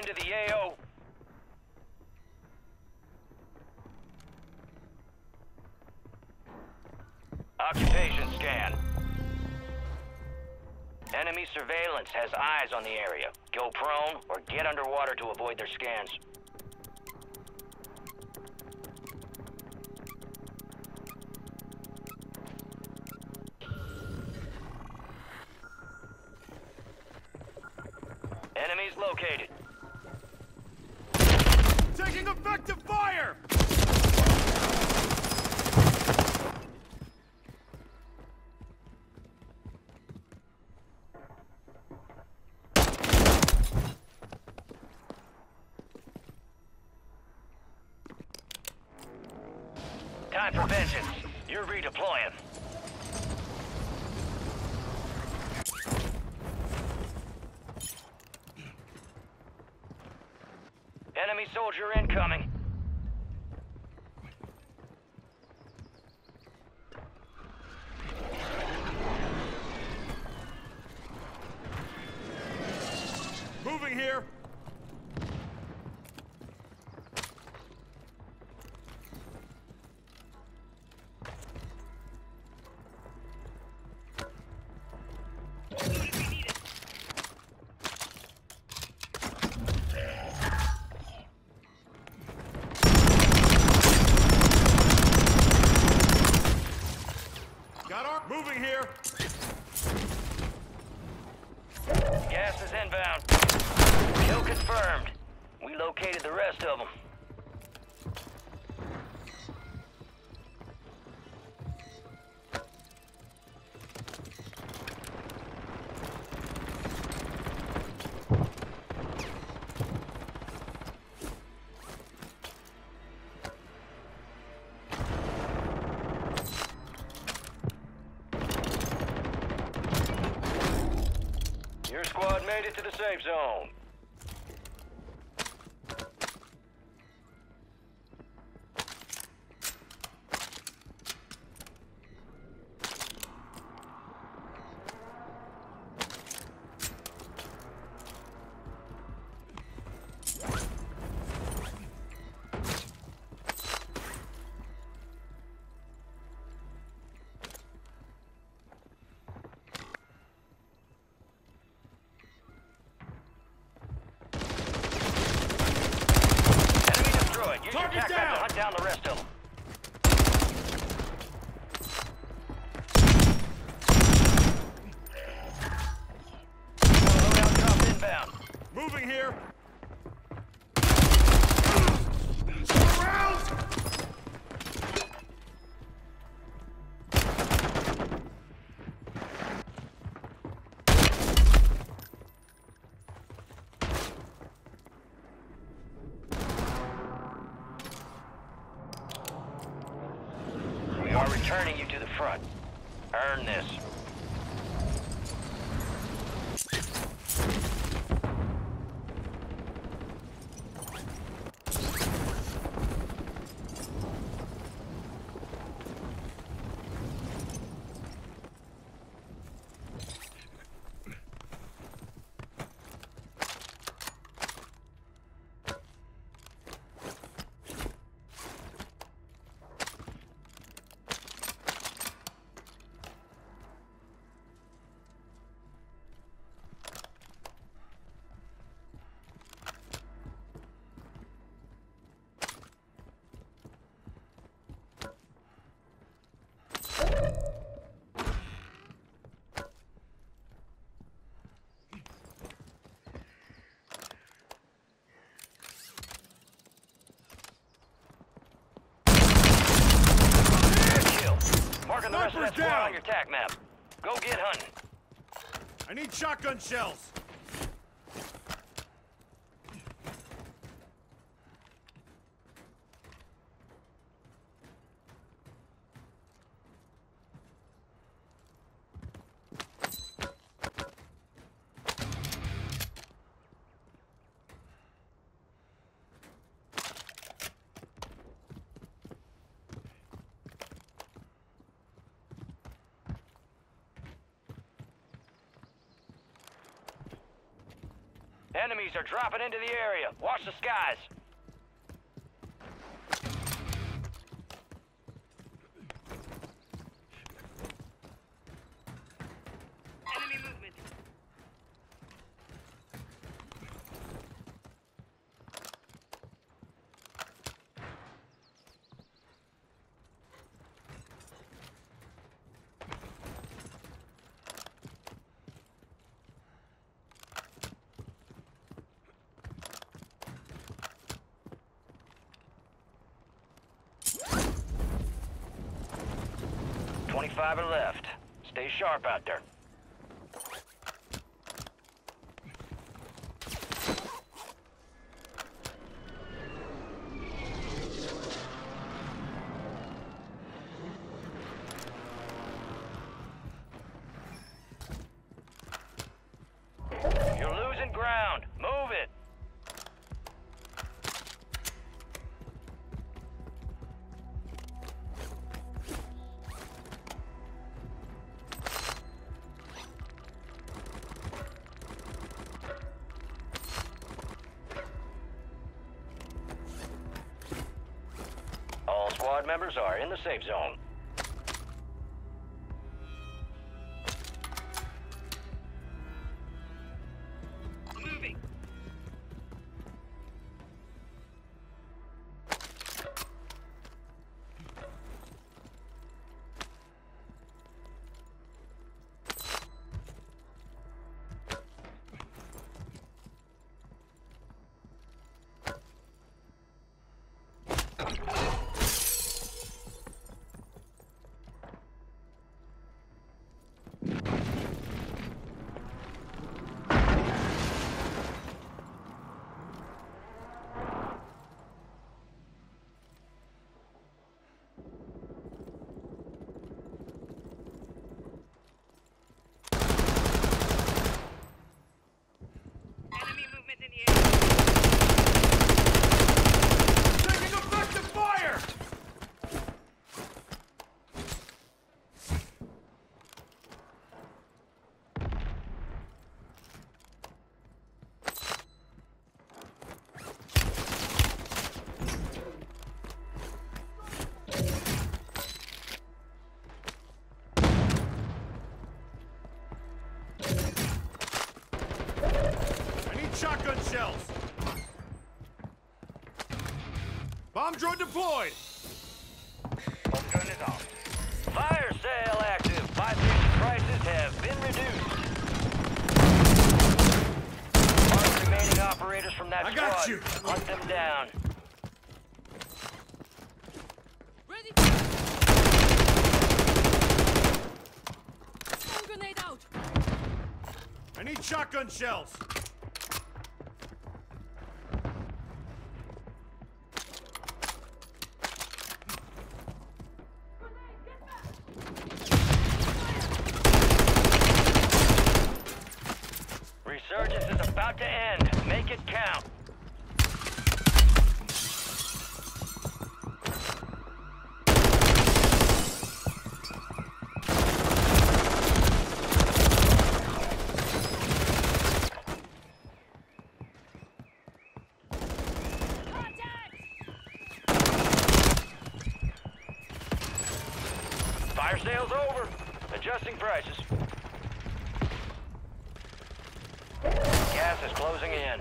into the AO. Occupation scan. Enemy surveillance has eyes on the area. Go prone or get underwater to avoid their scans. Enemies located. Taking effective fire! Time for vengeance. You're redeploying. Enemy soldier incoming. Moving here! Moving here! Gas is inbound. Kill confirmed. We located the rest of them. Your squad made it to the safe zone. Use your Target TAC map to hunt down the rest of them. Loadout drop inbound. Moving here! We are returning you to the front. Earn this. Marking the rest of that squad on your TAC map. Go get hunting. I need shotgun shells! Enemies are dropping into the area. Watch the skies. Enemy movement. Five are left. Stay sharp out there. You're losing ground. Move it. All squad members are in the safe zone. Moving. Enemy movement in the air. Taking effective fire! I need shotgun shells! Bomb drone deployed! Bomb drone is off. Fire sale active. Buy station prices have been reduced. Mark remaining operators from that I got squad. you. Hunt them down. Ready. Stun grenade out. I need shotgun shells! Resurgence is about to end. Make it count. Fire sale's over. Adjusting prices. Gas is closing in.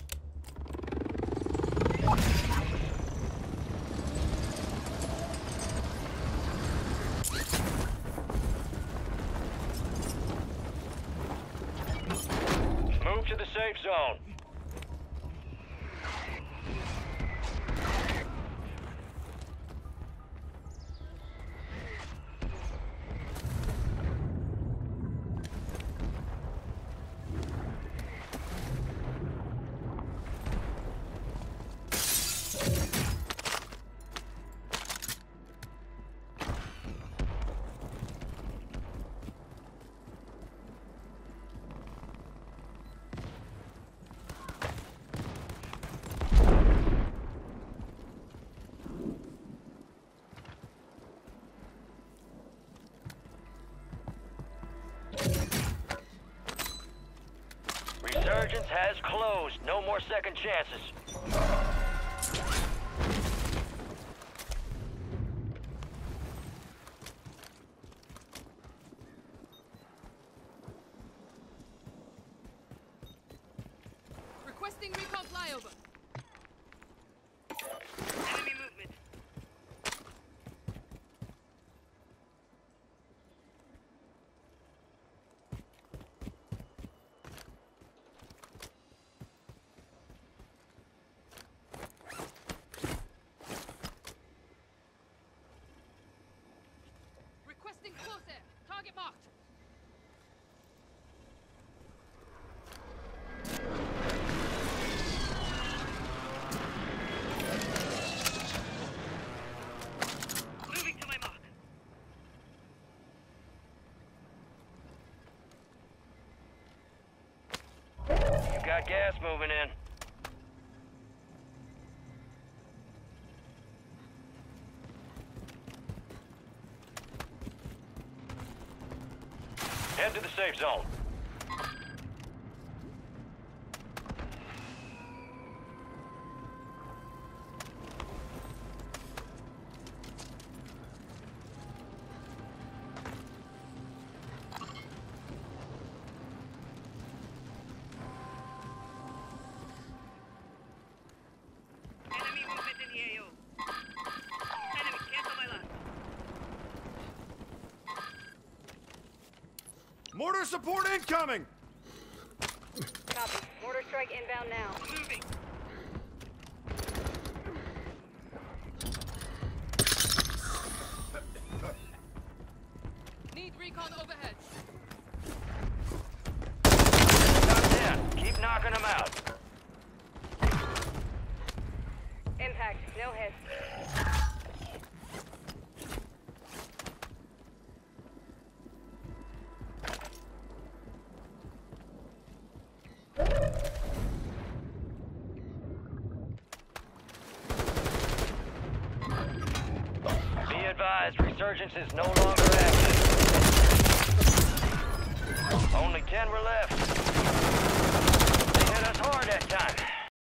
Move to the safe zone. second chances. Requesting recon flyover. Enemy movement. Requesting close air. Target marked. Moving to my mark. You got gas moving in. Head to the safe zone. Enemy movement in the AO. Enemy, cancel my last. Mortar support incoming! Copy. Mortar strike inbound now. Moving. Need recon overhead. Knocked in. Keep knocking them out. Impact. No hits. Be advised, resurgence is no longer active. Only 10 were left. They hit us hard that time.